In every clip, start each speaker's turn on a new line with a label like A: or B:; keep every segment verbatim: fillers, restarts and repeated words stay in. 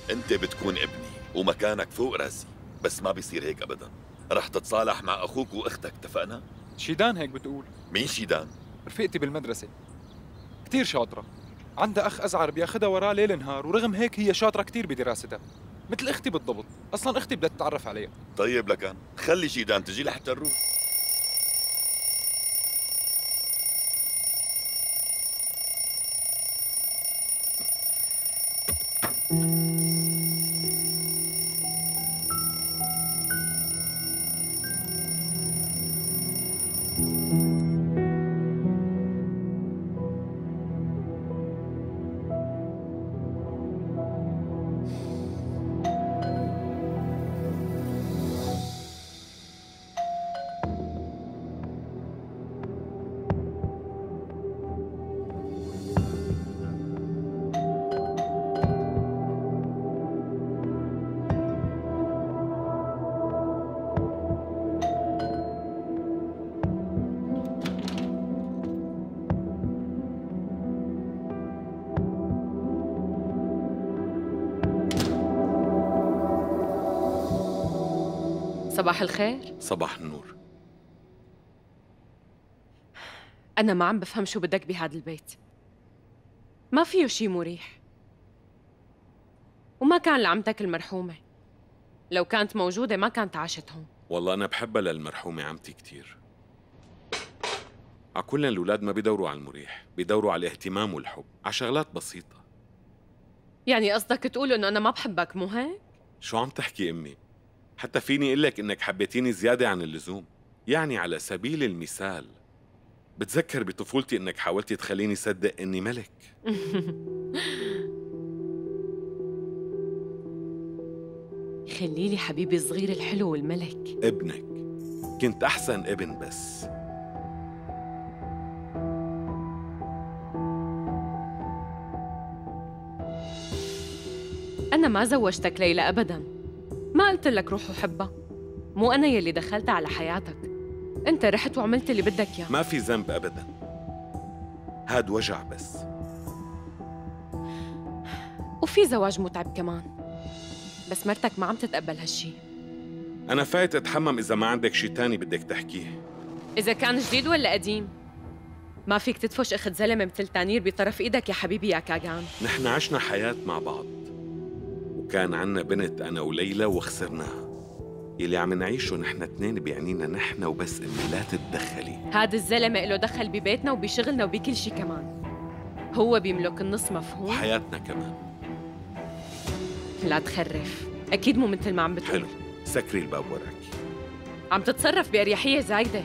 A: انت بتكون ابني ومكانك فوق راسي، بس ما بيصير هيك ابدا. رح تتصالح مع اخوك واختك، اتفقنا؟
B: شيدان هيك بتقول.
A: مين شيدان؟
B: رفيقتي بالمدرسة، كتير شاطرة، عندها أخ أزعر بياخدها وراه ليل نهار، ورغم هيك هي شاطرة كتير بدراستها، مثل أختي بالضبط. أصلاً أختي بدها تتعرف عليها.
A: طيب لكان خلي شيدان تجي لحتى نروح.
C: صباح الخير.
D: صباح النور.
C: أنا ما عم بفهم شو بدك بهذا البيت. ما فيه شي مريح. وما كان لعمتك المرحومة، لو كانت موجودة ما كانت عاشت هون.
D: والله أنا بحبها للمرحومة عمتي كتير. عكلن الأولاد ما بيدوروا على المريح، بيدوروا على الاهتمام والحب، على شغلات بسيطة.
C: يعني قصدك تقول إنه أنا ما بحبك، مو هيك؟
D: شو عم تحكي أمي؟ حتى فيني أقول لك إنك حبيتيني زيادة عن اللزوم. يعني على سبيل المثال، بتذكر بطفولتي إنك حاولتي تخليني صدق إني ملك.
C: خليلي حبيبي الصغير الحلو والملك.
D: ابنك، كنت أحسن ابن. بس
C: أنا ما زوجتك ليلى أبداً، ما قلت لك روح وحبها. مو أنا يلي دخلتها على حياتك، أنت رحت وعملت اللي بدك إياه.
D: ما في ذنب أبداً، هاد وجع بس.
C: وفي زواج متعب كمان، بس مرتك ما عم تتقبل هالشي.
D: أنا فايت أتحمم إذا ما عندك شي تاني بدك تحكيه.
C: إذا كان جديد ولا قديم، ما فيك تدفش أخت زلمة مثل تانير بطرف إيدك يا حبيبي يا كاغان.
D: نحن عشنا حياة مع بعض، وكان عنا بنت أنا وليلى وخسرناها. يلي عم نعيشه نحن اتنين بيعنينا نحن وبس. أمي لا تتدخلي.
C: هاد الزلمة له دخل ببيتنا وبشغلنا وبكل شي كمان. هو بيملك النص، مفهوم؟
D: وحياتنا كمان.
C: لا تخرف، أكيد مو مثل ما عم بتقول.
D: حلو، سكري الباب وراك.
C: عم تتصرف بأريحية زايدة.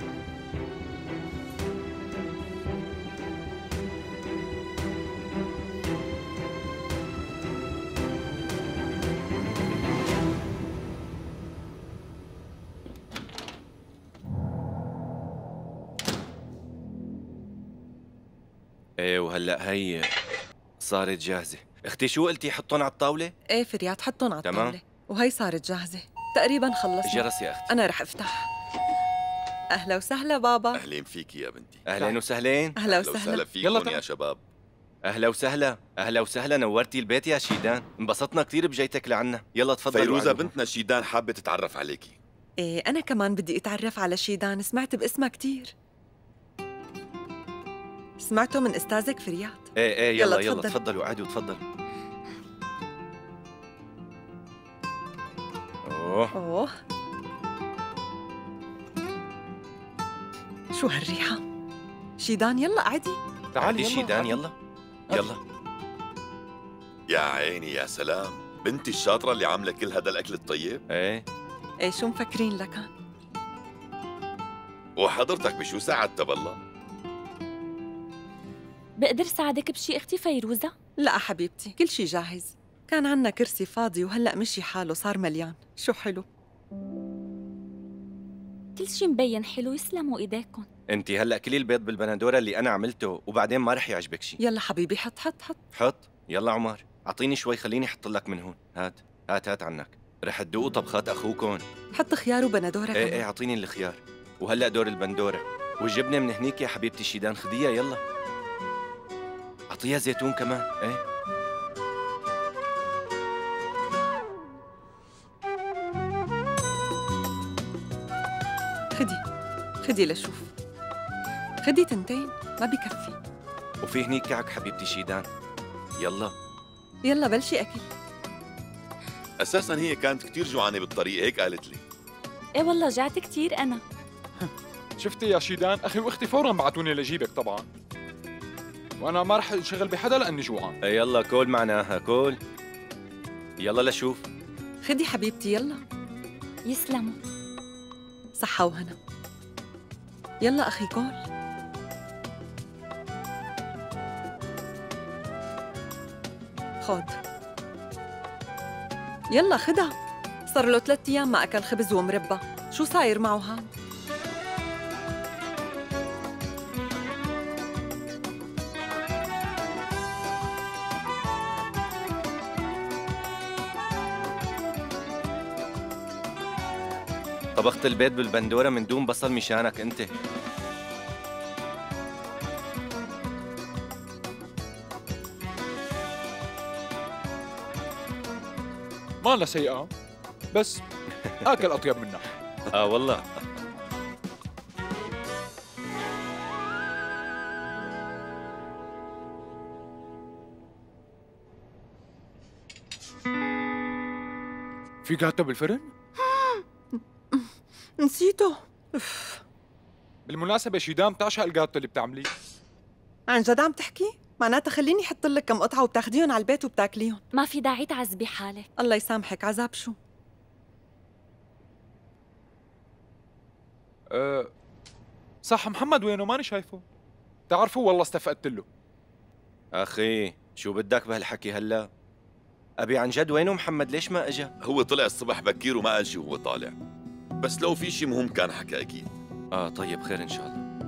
E: ايه وهلا هي صارت جاهزة. اختي شو قلتي حطهم على الطاولة؟
F: ايه فريات حطهم على
E: تمام.
F: الطاولة، وهي صارت جاهزة تقريبا. خلصنا.
E: جرس يا اختي.
F: أنا رح أفتح. أهلا وسهلا بابا.
A: اهلين فيكي يا بنتي.
E: اهلين وسهلين.
F: أهلا
A: اهلا
F: وسهلا.
A: وسهلا
B: يلا
A: فيكم يا
B: تعال.
A: شباب.
E: اهلا وسهلا. اهلا وسهلا، نورتي البيت يا شيدان. انبسطنا كثير بجيتك لعنا. يلا تفضل.
A: فيروزة بنتنا شيدان حابة تتعرف عليكي.
F: إيه أنا كمان بدي أتعرف على شيدان، سمعت باسمها كتير. سمعته من أستاذك فريات.
E: ايه ايه يلا
F: يلا
E: يلا
F: تفضل.
E: تفضلوا قعدوا تفضلوا. اوه
F: أوه، شو هالريحة؟ شيدان يلا قعدي.
B: تعالي
E: عندي
B: يلا.
E: شيدان يلا يلا.
A: يا عيني يا سلام، بنتي الشاطرة اللي عاملة كل هذا الأكل الطيب.
E: ايه
F: إيه شو مفكرين لكان؟
A: وحضرتك بشو ساعدتها بالله؟
G: بقدر ساعدك بشي اختي فيروزة؟
F: لا حبيبتي، كل شي جاهز. كان عنا كرسي فاضي وهلأ مشي حاله صار مليان. شو حلو.
G: كل شي مبين حلو، يسلموا ايديكم.
E: انت هلا كلي البيض بالبندوره اللي انا عملته، وبعدين ما رح يعجبك شيء.
F: يلا حبيبي حط حط حط.
E: حط. يلا عمر اعطيني شوي، خليني احط لك من هون. هات هات هات عنك. رح تذوقوا طبخات اخوكم.
F: حط خيار وبندورة
E: ايه ايه
F: كمان.
E: اعطيني الخيار، وهلا دور البندوره، والجبنه من هنيك يا حبيبتي شيدان، خديها يلا. اعطيها زيتون كمان. ايه
F: خدي خدي لشوف. خدي تنتين ما بكفي.
E: وفي هنيك كعك حبيبتي شيدان. يلا
F: يلا بلشي أكل.
A: اساسا هي كانت كتير جوعانه بالطريق، هيك قالت لي.
G: ايه والله جعت كتير أنا.
B: شفتي يا شيدان، اخي واختي فورا بعتوني لجيبك طبعا، وانا ما رح انشغل بحدا لاني جوعان.
E: إيه يلا كول معناها كول. يلا لشوف.
F: خدي حبيبتي يلا.
G: يسلموا.
F: صحة وهنا. يلا أخي كول. خود. يلا خدها. صار له ثلاث أيام ما أكل خبز ومربى، شو صاير معه هاد؟
E: طبخت البيض بالبندورة من دون بصل مشانك انت.
B: ما لها سيئة، بس آكل أطيب منها.
E: اه والله.
B: في جاتو بالفرن؟
F: نسيته. أف.
B: بالمناسبة شيدان بتعشق الجاتو اللي بتعمليه.
F: عن جد عم تحكي؟ معناتها خليني احط لك كم قطعة وبتاخديهم على البيت وبتاكليهم.
G: ما في داعي تعذبي حالك.
F: الله يسامحك، عذاب شو؟
B: أه صح، محمد وينه؟ ماني شايفه. تعرفوا والله استفقدت له.
E: اخي شو بدك بهالحكي هلا؟ ابي عن جد وينه محمد؟ ليش ما اجا؟
A: هو طلع الصبح بكير وما قال شي وهو طالع، بس لو في شي مهم كان حكى اكيد.
E: اه طيب خير ان شاء الله.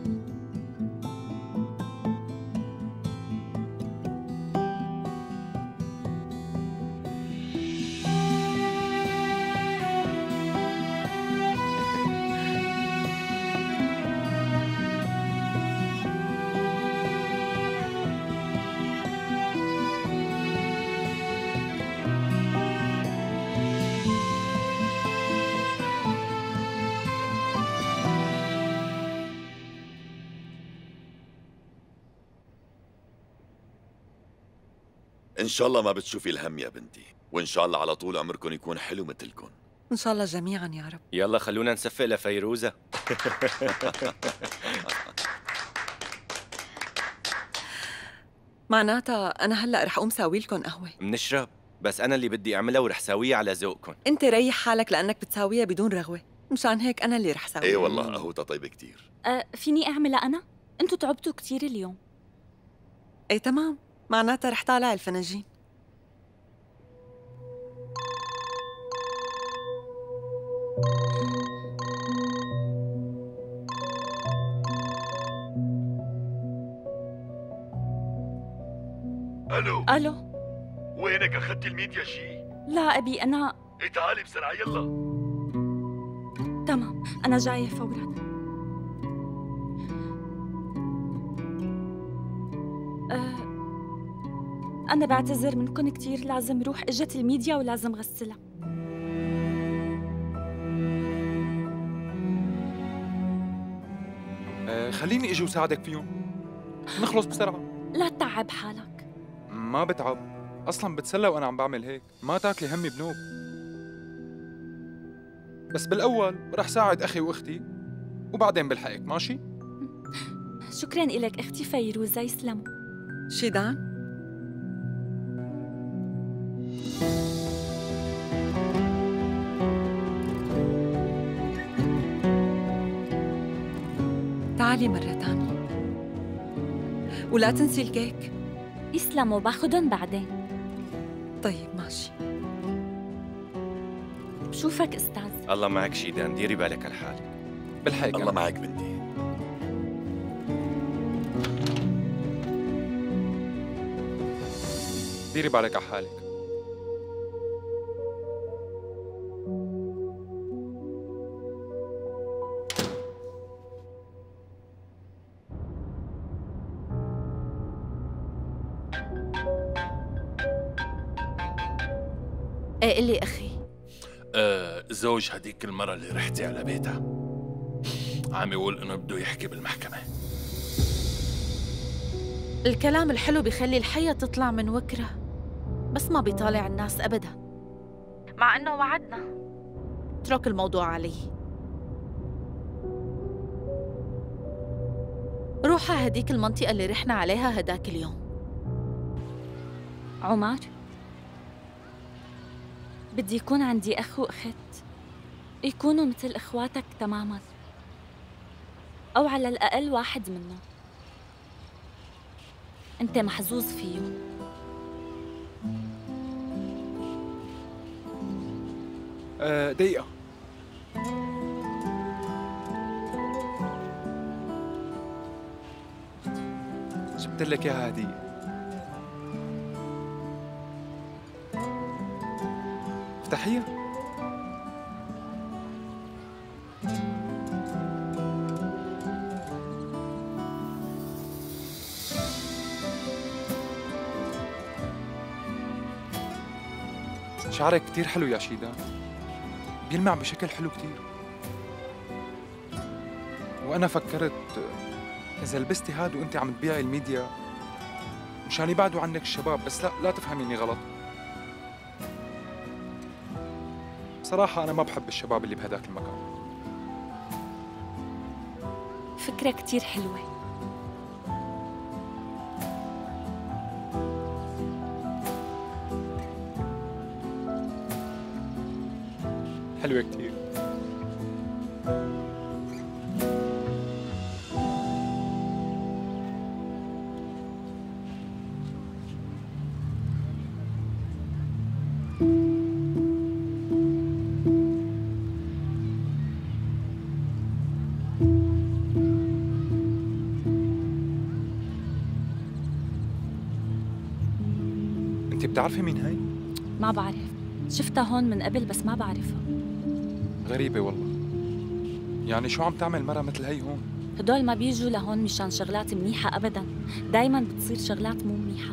A: ان شاء الله ما بتشوفي الهم يا بنتي، وان شاء الله على طول عمركم يكون حلو مثلكم.
F: إن شاء الله جميعاً يا رب.
E: يلا خلونا نصفق لفيروزة.
F: معناتها أنا هلأ رح أقوم ساوي لكم قهوة.
E: منشرب، بس أنا اللي بدي أعملها ورح ساويها على ذوقكم.
F: أنت ريح حالك لأنك بتساويها بدون رغوة، مشان هيك أنا اللي رح ساويها.
A: ايه والله قهوتها طيبة كتير.
G: أه فيني أعملها أنا؟ أنتوا تعبتوا كتير اليوم.
F: إيه تمام، معناتها رح طالع الفناجين.
A: الو
G: ألو.
A: وينك؟ اخذتي الميديا شي؟
G: لا أبي أنا.
A: ايه تعالي بسرعة يلا.
G: تمام أنا جاية فورا. أه أنا بعتذر منكم كتير، لازم روح، إجت الميديا ولازم غسلها.
B: أه خليني اجي وساعدك فيهم، نخلص بسرعة.
G: لا تتعب حالك.
B: ما بتعب، اصلا بتسلى وانا عم بعمل هيك، ما تاكلي همي بنوب. بس بالاول رح ساعد اخي واختي وبعدين بلحقك، ماشي؟
G: شكراً إلك أختي فيروزة، يسلموا.
F: شيدان، تعالي مرة تانية ولا تنسي الكيك.
G: يسلموا، باخدن بعدين.
F: طيب ماشي.
G: بشوفك أستاذ.
E: الله معك شيدان، ديري بالك على حالك.
B: بلحقك.
A: الله معك بنتي.
B: ديري بالك على حالك.
C: ايه قلي اخي.
H: آه زوج هديك المرة اللي رحتي على بيتها. عم يقول انه بده يحكي بالمحكمة.
I: الكلام الحلو بيخلي الحية تطلع من وكرة، بس ما بيطالع الناس أبداً، مع إنه وعدنا. اترك الموضوع علي. روح على هديك المنطقة اللي رحنا عليها هداك اليوم.
G: عمر، بدي يكون عندي أخ وأخت يكونوا مثل إخواتك تماماً، أو على الأقل واحد منهم أنت محظوظ فيه.
B: أه دقيقة. جبت لك اياها هدية. افتحيها. شعرك كتير حلو يا شيدا، بيلمع بشكل حلو كتير. وأنا فكرت إذا لبستي هاد وأنت عم تبيعي الميديا مشان يبعدوا عنك الشباب، بس لا لا تفهميني غلط. بصراحة أنا ما بحب الشباب اللي بهداك المكان.
G: فكرة كتير حلوة.
B: حلوة كتير. انت بتعرفي مين هاي؟
G: ما بعرف، شفتها هون من قبل بس ما بعرفها.
B: غريبة والله. يعني شو عم تعمل مرة مثل هي هون؟
G: هدول ما بيجوا لهون مشان شغلات منيحة أبداً، دايماً بتصير شغلات مو منيحة.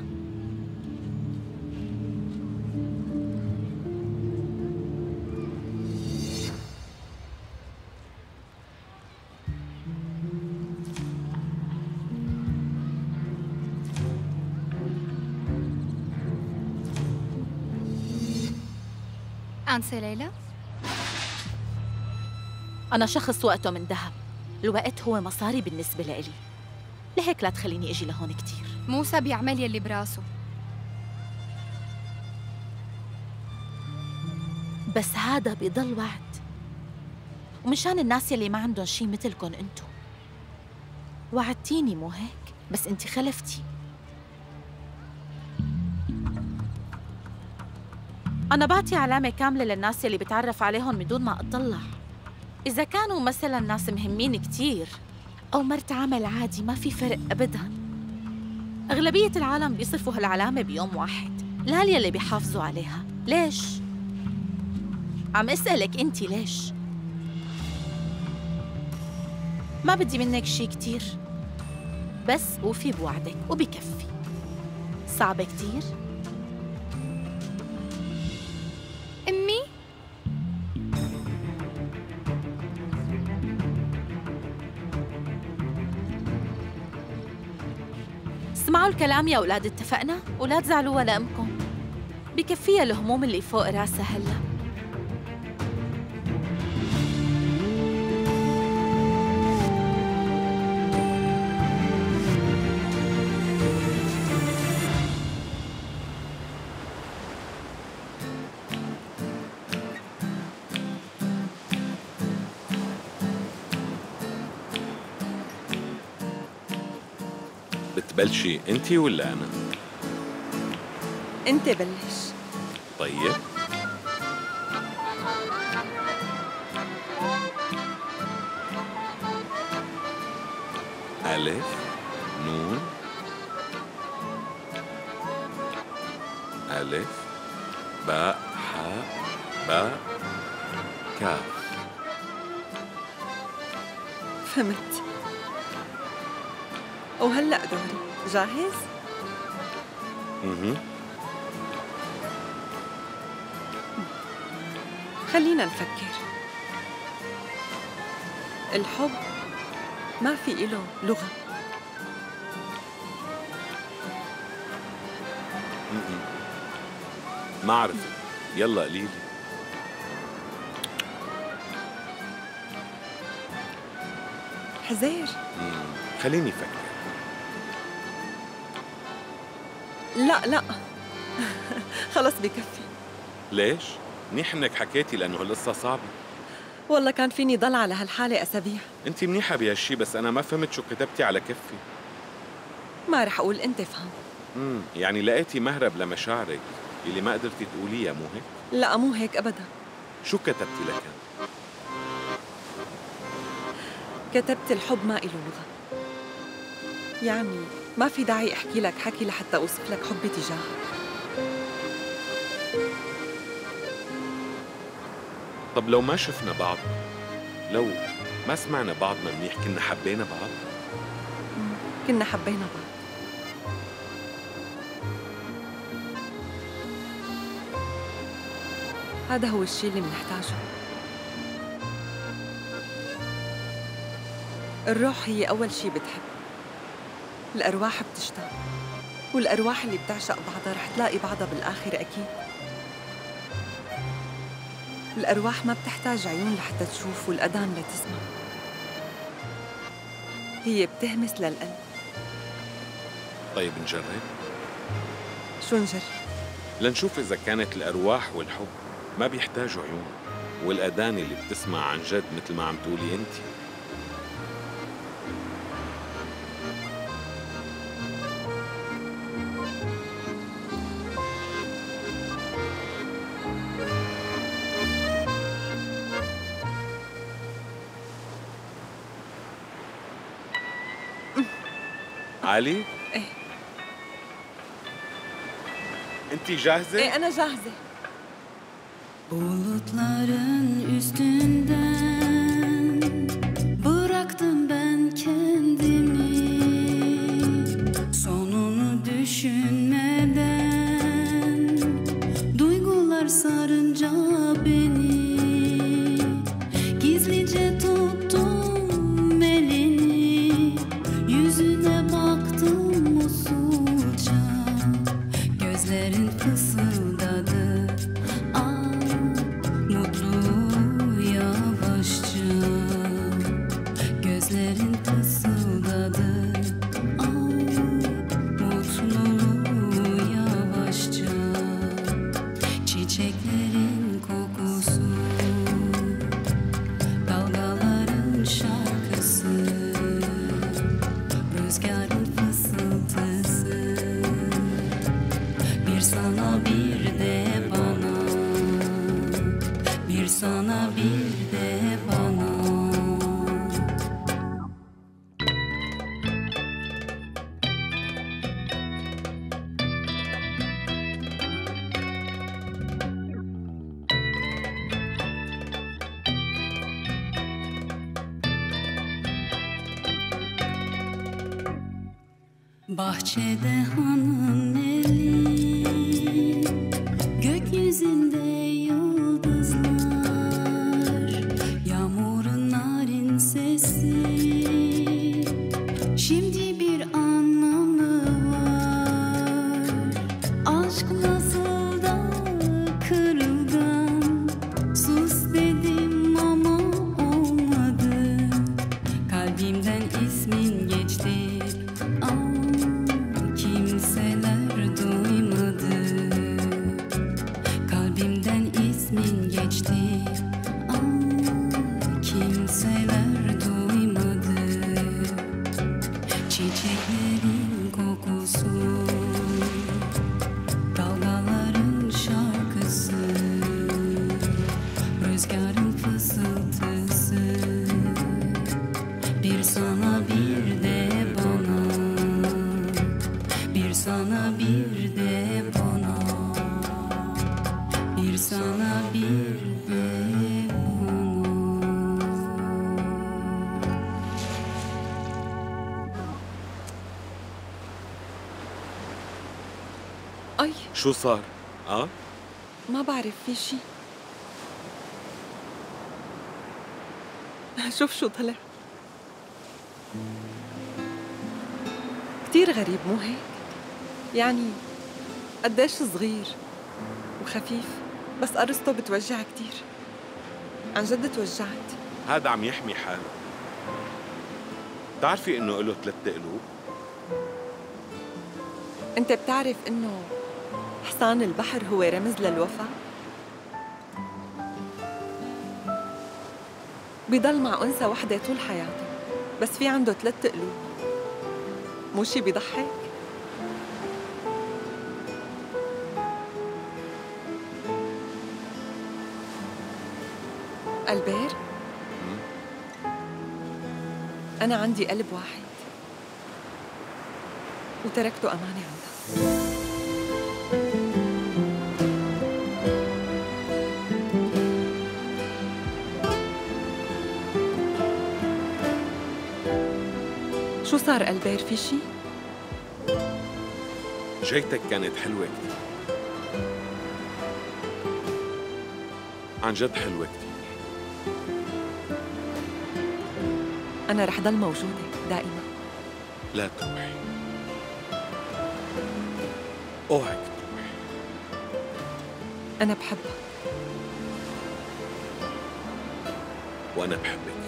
J: أنسة ليلى؟
I: أنا شخص وقته من ذهب، الوقت هو مصاري بالنسبة لإلي، لهيك لا تخليني أجي لهون كتير.
J: موسى بيعمل يلي براسه،
I: بس هذا بيضل وعد، ومشان الناس يلي ما عندهم شي مثلكن انتو. وعدتيني مو هيك؟ بس انتي خلفتي. أنا بعطي علامة كاملة للناس يلي بتعرف عليهم من دون ما أطلع. إذا كانوا مثلاً ناس مهمين كتير أو مرت عمل عادي ما في فرق أبداً. أغلبية العالم بيصرفوا هالعلامة بيوم واحد، لا يلي بيحافظوا عليها. ليش؟ عم أسألك أنتي ليش؟ ما بدي منك شي كتير، بس وفي بوعدك وبكفي. صعبة كتير؟
J: أمي؟
I: اسمعوا الكلام يا أولاد، اتفقنا؟ ولا تزعلوا ولا أمكم، بكفيها الهموم اللي فوق راسها هلا.
D: بتبلشي انت ولا انا؟
F: انت بلش.
D: طيب. ألف نون ألف باء حاء باء كاف.
F: فهمت. وهلأ دوري، جاهز؟
D: اها.
F: خلينا نفكر. الحب ما في إله لغة.
D: م-م. ما عرفت. يلا قليلي.
F: حزير.
D: مم. خليني أفكر.
F: لا لا خلص بكفي.
D: ليش؟ منيح انك حكيتي لأنه القصة صعبة.
F: والله كان فيني ضل على هالحالة أسابيع.
D: انت منيحة بهالشي بس أنا ما فهمت شو كتبتي على كفي.
F: ما رح أقول، أنت فهم.
D: امم يعني لقيتي مهرب لمشاعرك اللي ما قدرتي تقوليها، مو هيك؟
F: لا مو هيك أبدا.
D: شو كتبتي لكن؟
F: كتبت الحب ما إله لغة. يعني ما في داعي أحكي لك حكي لحتى أوصف لك حبي تجاهك.
D: طب لو ما شفنا بعض، لو ما سمعنا بعضنا منيح، كنا حبينا بعض؟
F: كنا حبينا بعض. هذا هو الشيء اللي منحتاجه. الروح هي أول شيء بتحب، الأرواح بتشتاق، والأرواح اللي بتعشق بعضها رح تلاقي بعضها بالآخر أكيد. الأرواح ما بتحتاج عيون لحتى تشوف والأذان لتسمع، هي بتهمس للقلب.
D: طيب نجرب؟
F: شو نجرب؟
D: لنشوف إذا كانت الأرواح والحب ما بيحتاجوا عيون، والأذان اللي بتسمع عن جد مثل ما عم تقولي أنت. علي؟
F: ايه.
D: انتي جاهزة؟
F: ايه أنا جاهزة.
K: Bulutların üstünden bıraktım ben kendimi, sonunu düşünmeden duygular sarınca beni, gizlice tuttum elini, yüzüne baktım usulca, gözlerin fısıldadı. Gözlerin fısıldadı, ay mutluluğu yavaşça. Çiçeklerin kokusu, dalgaların şarkısı, rüzgarın fısıltısı. Bir sana bir de bana, bir sana bir de bana. Bahçede hanın eli, gökyüzünde yıldızlar, yağmurun narin sesi, şimdi bir anlamı var. Aşk nasıl da kırılgan, sus dedim ama olmadı. Kalbimden ismin geçti. Kimseler duymadı, kalbimden ismin geçti. Aa, kimseler duymadı. Çiçeklerin kokusu, dalgaların şarkısı, rüzgarın fısıltısı. Bir sana bir de bana, bir sana bir de bana, bir sana bir de bana.
F: أي
D: شو صار؟ آه؟
F: ما بعرف في شي. شوف شو طلع. كتير غريب مو هيك؟ يعني قديش صغير وخفيف، بس قرصته بتوجع كتير. عن جد توجعت.
D: هذا عم يحمي حاله. بتعرفي انه له ثلاث قلوب؟
F: انت بتعرف انه حصان البحر هو رمز للوفاء؟ بيضل مع أنثى وحدة طول حياته، بس في عنده ثلاث قلوب. مو شي بيضحك؟ ألبير، أنا عندي قلب واحد وتركته أمانة عندها. شو صار ألبير، في شي؟
D: جيتك كانت حلوة كتير، عن جد حلوة كتير.
F: أنا رح ضل موجودة دائما.
D: لا تروحي، اوعك تروحي.
F: أنا بحبك
D: وأنا بحبك.